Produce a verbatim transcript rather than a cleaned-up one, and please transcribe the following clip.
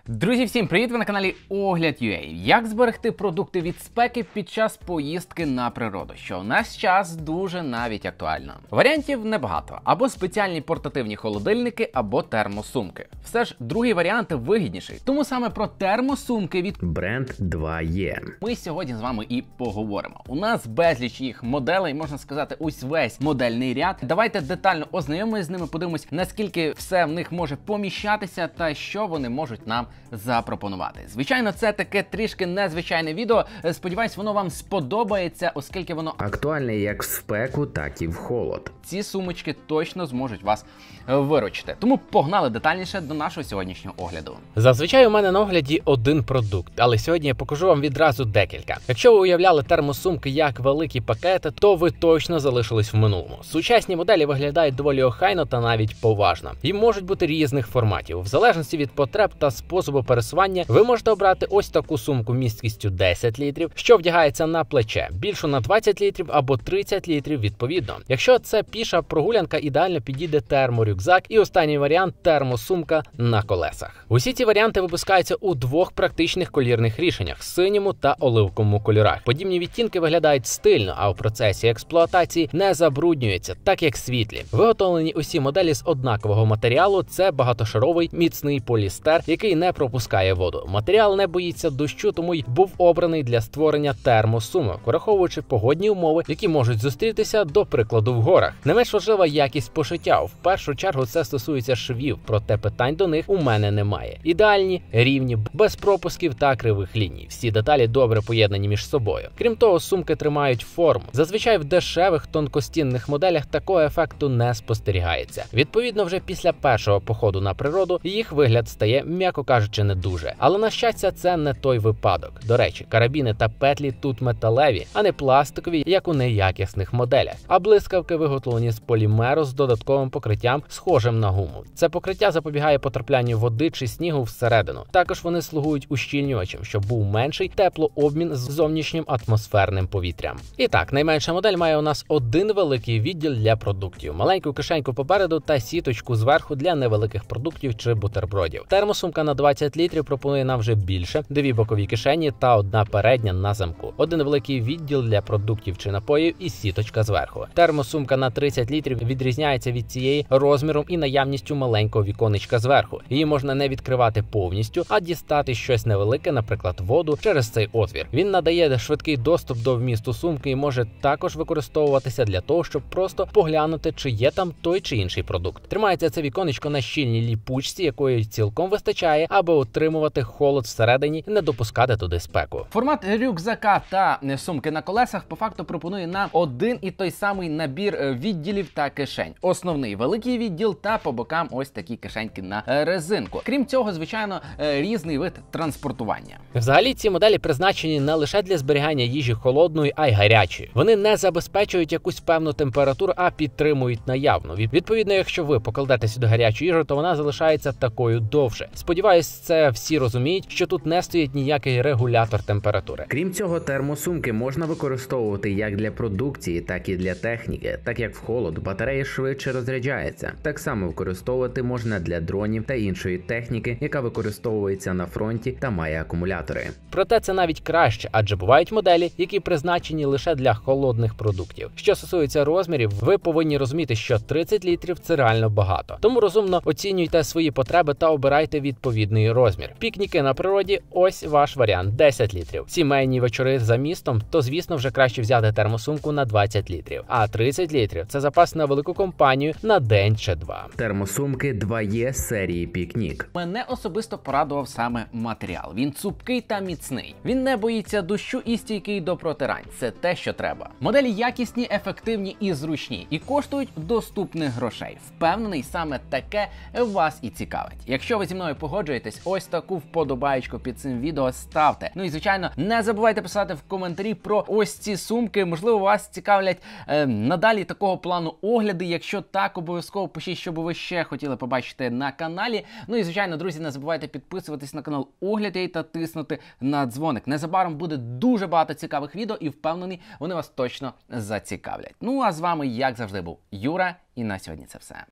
Друзі, всім привіт! Ви на каналі Огляд.ua. Як зберегти продукти від спеки під час поїздки на природу, що в наш час дуже навіть актуально. Варіантів небагато. Або спеціальні портативні холодильники, або термосумки. Все ж другий варіант вигідніший. Тому саме про термосумки від бренд два є ми сьогодні з вами і поговоримо. У нас безліч їх моделей, можна сказати, ось весь модельний ряд. Давайте детально ознайомимося з ними, подивимось, наскільки все в них може поміщатися та що вони можуть нам запропонувати. Звичайно, це таке трішки незвичайне відео. Сподіваюсь, воно вам сподобається, оскільки воно актуальне як в спеку, так і в холод. Ці сумочки точно зможуть вас виручити. Тому погнали детальніше до нашого сьогоднішнього огляду. Зазвичай у мене на огляді один продукт, але сьогодні я покажу вам відразу декілька. Якщо ви уявляли термосумки як великі пакети, то ви точно залишились в минулому. Сучасні моделі виглядають доволі охайно та навіть поважно. І можуть бути різних форматів. В залежності від потреб та способу пересування, ви можете обрати ось таку сумку місткістю десять літрів, що вдягається на плече, більшу на двадцять літрів або тридцять літрів відповідно. Якщо це піша прогулянка, ідеально підійде терморюкзак і останній варіант – термосумка на колесах. Усі ці варіанти випускаються у двох практичних колірних рішеннях – синьому та оливковому кольорах. Подібні відтінки виглядають стильно, а в процесі експлуатації не забруднюються, так як світлі. Виготовлені усі моделі з однакового матеріалу – це багатошаровий міцний полістер, який не пропускає воду. Матеріал не боїться дощу, тому й був обраний для створення термосумок, враховуючи погодні умови, які можуть зустрітися, до прикладу, в горах. Не менш важлива якість пошиття. В першу чергу це стосується швів, проте питань до них у мене немає. Ідеальні, рівні, без пропусків та кривих ліній. Всі деталі добре поєднані між собою. Крім того, сумки тримають форму. Зазвичай в дешевих тонкостінних моделях такого ефекту не спостерігається. Відповідно, вже після першого походу на природу їх вигляд стає, м'яко кажучи, не дуже. Але, на щастя, це не той випадок. До речі, карабіни та петлі тут металеві, а не пластикові, як у неякісних моделях. А блискавки виготовлені з полімеру з додатковим покриттям, схожим на гуму. Це покриття запобігає потраплянню води чи снігу всередину. Також вони слугують ущільнювачем, щоб був менший теплообмін з зовнішнім атмосферним повітрям. І так, найменша модель має у нас один великий відділ для продуктів, маленьку кишеньку попереду та сіточку зверху для невеликих продуктів чи бутербродів. Термосумка на двадцять літрів пропонує нам вже більше, дві бокові кишені та одна передня на замку. Один великий відділ для продуктів чи напоїв і сіточка зверху. Термосумка на тридцять літрів відрізняється від цієї розміром і наявністю маленького віконечка зверху. Її можна не відкривати повністю, а дістати щось невелике, наприклад, воду, через цей отвір. Він надає швидкий доступ до вмісту сумки і може також використовуватися для того, щоб просто поглянути, чи є там той чи інший продукт. Тримається це віконечко на щільній ліпучці, якої цілком вистачає, аби утримувати холод всередині і не допускати туди спеку. Формат рюкзака та сумки на колесах по факту пропонує нам один і той самий набір відділів та кишень. Основний великий відділ та по бокам ось такі кишеньки на резинку. Крім цього, звичайно, різний вид транспортування. Взагалі ці моделі призначені не лише для зберігання їжі холодної, а й гарячої. Вони не забезпечують якусь певну температуру, а підтримують наявну. Відповідно, якщо ви покладете сюди гарячу їжу, то вона залишається такою довше. Сподіваюсь, це всі розуміють, що тут не стоїть ніякий регулятор температури. Крім цього, термосумки можна використовувати як для продукції, так і для техніки. Так як в холод батарея швидше розряджається. Так само використовувати можна для дронів та іншої техніки, яка використовується на фронті та має акумулятори. Проте це навіть краще, адже бувають моделі, які призначені лише для холодних продуктів. Що стосується розмірів, ви повинні розуміти, що тридцять літрів – це реально багато. Тому розумно оцінюйте свої потреби та обирайте відповідний розмір. Пікніки на природі – ось ваш варіант – десять літрів. Сімейні вечори за містом – то, звісно, вже краще взяти термосумку на двадцять літрів. А тридцять літрів – це запас на велику компанію на день чи два. Термосумки два є серії пікнік. Мене особисто порадував саме матеріал. Він цупкий та міцний. Він не боїться дощу і стійкий до протирань. Це те, що треба. Моделі якісні, ефективні і зручні. І коштують доступних грошей. Впевнений, саме таке вас і цікавить. Якщо ви зі мною погоджуєтесь, ось таку вподобаєчку під цим відео ставте. Ну і, звичайно, не забувайте писати в коментарі про ось ці сумки. Можливо, вас цікавлять е, надалі такого плану огляди. Якщо так, обов'язково пишіть, що би ви ще хотіли побачити на каналі. Ну і, звичайно, друзі, не забувайте підписуватись на канал Огляд.ua та тиснути на дзвоник. Незабаром буде дуже багато цікавих відео і впевнений, вони вас точно зацікавлять. Ну а з вами, як завжди, був Юра, і на сьогодні це все.